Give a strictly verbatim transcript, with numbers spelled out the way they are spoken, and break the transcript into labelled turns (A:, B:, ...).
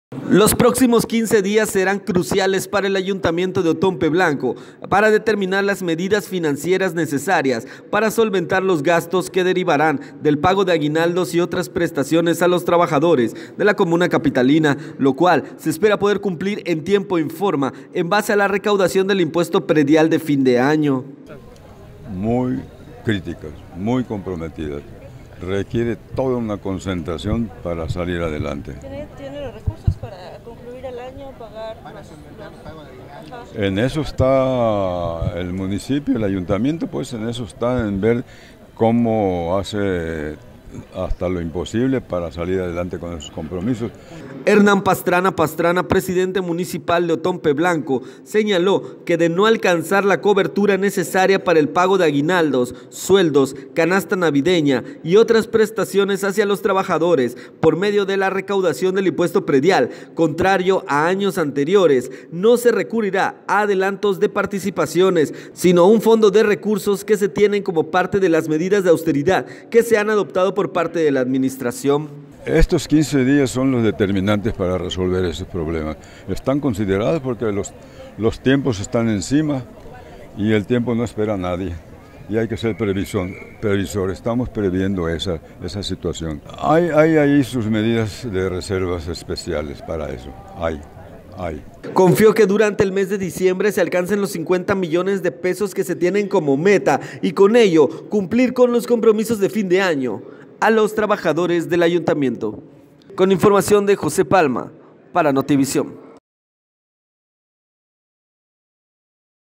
A: Los próximos quince días serán cruciales para el Ayuntamiento de Otompe Blanco para determinar las medidas financieras necesarias para solventar los gastos que derivarán del pago de aguinaldos y otras prestaciones a los trabajadores de la comuna capitalina, lo cual se espera poder cumplir en tiempo y forma en base a la recaudación del impuesto predial de fin de año.
B: Muy críticas, muy comprometidas. Requiere toda una concentración para salir adelante.
C: ¿Tiene, tiene los recursos para concluir el año, pagar los, los...
B: En eso está el municipio, el ayuntamiento, pues en eso está, en ver cómo hace hasta lo imposible para salir adelante con esos compromisos.
A: Hernán Pastrana Pastrana, presidente municipal de Otompe Blanco, señaló que de no alcanzar la cobertura necesaria para el pago de aguinaldos, sueldos, canasta navideña y otras prestaciones hacia los trabajadores por medio de la recaudación del impuesto predial, contrario a años anteriores, no se recurrirá a adelantos de participaciones, sino a un fondo de recursos que se tienen como parte de las medidas de austeridad que se han adoptado por parte de la administración.
B: Estos quince días son los determinantes para resolver esos problemas. Están considerados porque los, los tiempos están encima y el tiempo no espera a nadie. Y hay que ser previsor. previsor. Estamos previendo esa, esa situación. Hay, hay ahí sus medidas de reservas especiales para eso. Hay. Hay.
A: Confió que durante el mes de diciembre se alcancen los cincuenta millones de pesos que se tienen como meta y con ello cumplir con los compromisos de fin de año a los trabajadores del ayuntamiento. Con información de José Palma para Notivisión.